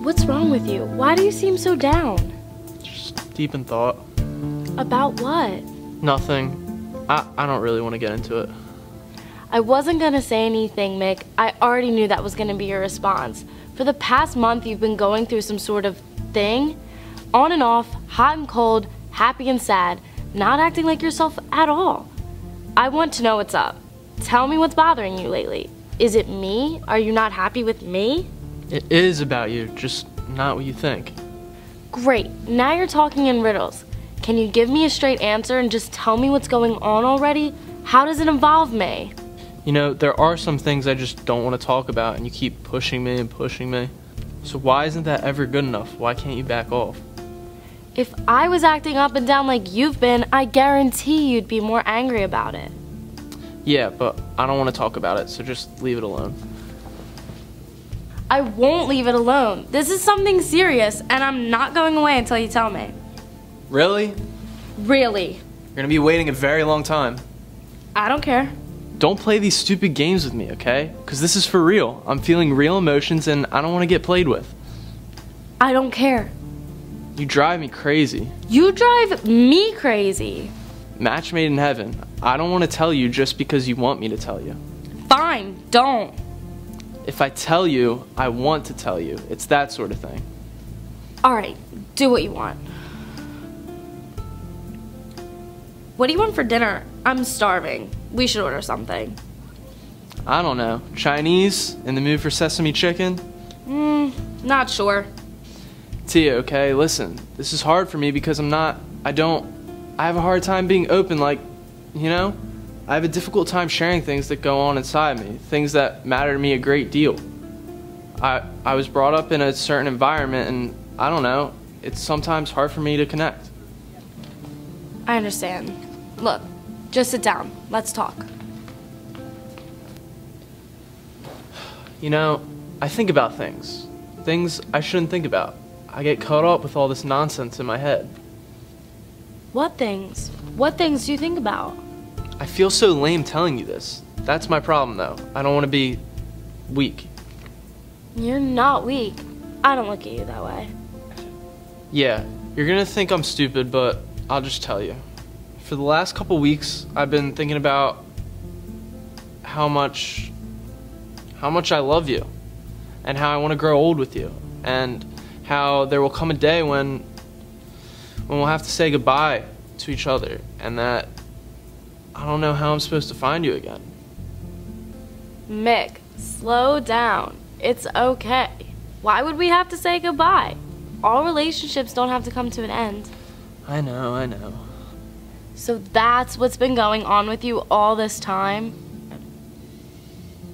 What's wrong with you? Why do you seem so down? Just deep in thought. About what? Nothing. I don't really want to get into it. I wasn't gonna say anything, Mick. I already knew that was gonna be your response. For the past month, you've been going through some sort of thing. On and off, hot and cold, happy and sad, not acting like yourself at all. I want to know what's up. Tell me what's bothering you lately. Is it me? Are you not happy with me? It is about you, just not what you think. Great, now you're talking in riddles. Can you give me a straight answer and just tell me what's going on already? How does it involve me? You know, there are some things I just don't want to talk about, and you keep pushing me and pushing me. So why isn't that ever good enough? Why can't you back off? If I was acting up and down like you've been, I guarantee you'd be more angry about it. Yeah, but I don't want to talk about it, so just leave it alone. I won't leave it alone. This is something serious, and I'm not going away until you tell me. Really? Really. You're gonna be waiting a very long time. I don't care. Don't play these stupid games with me, okay? Because this is for real. I'm feeling real emotions, and I don't want to get played with. I don't care. You drive me crazy. You drive me crazy. Match made in heaven. I don't want to tell you just because you want me to tell you. Fine, don't. If I tell you, I want to tell you. It's that sort of thing. Alright, do what you want. What do you want for dinner? I'm starving. We should order something. I don't know. Chinese? In the mood for sesame chicken? Not sure. Tia, okay, listen. This is hard for me because I have a hard time being open, like, you know? I have a difficult time sharing things that go on inside me, things that matter to me a great deal. I was brought up in a certain environment, and I don't know, it's sometimes hard for me to connect. I understand. Look, just sit down. Let's talk. You know, I think about things I shouldn't think about. I get caught up with all this nonsense in my head. What things? What things do you think about? I feel so lame telling you this. That's my problem, though. I don't want to be weak. You're not weak. I don't look at you that way. Yeah, you're gonna think I'm stupid, but I'll just tell you. For the last couple weeks, I've been thinking about how much I love you, and how I want to grow old with you, and how there will come a day when we'll have to say goodbye to each other, and that I don't know how I'm supposed to find you again. Mick, slow down. It's okay. Why would we have to say goodbye? All relationships don't have to come to an end. I know. So that's what's been going on with you all this time?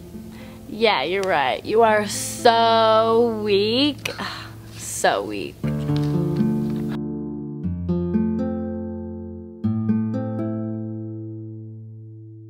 Yeah, you're right. You are so weak. So weak.